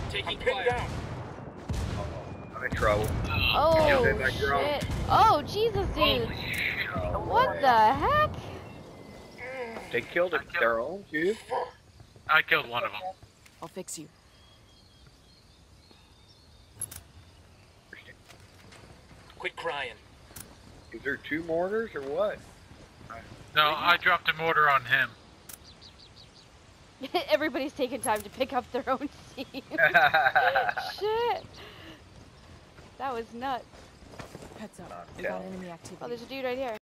Taking fire. Down. I'm in trouble. Oh, shit. Oh, Jesus, dude. What the heck? They killed it. Their own, dude. I killed one of them. I'll fix you. Quit crying. Is there 2 mortars or what? No, I dropped a mortar on him. Everybody's taking time to pick up their own team. Shit. That was nuts. Heads up. We got enemy activity. Oh, there's a dude right here.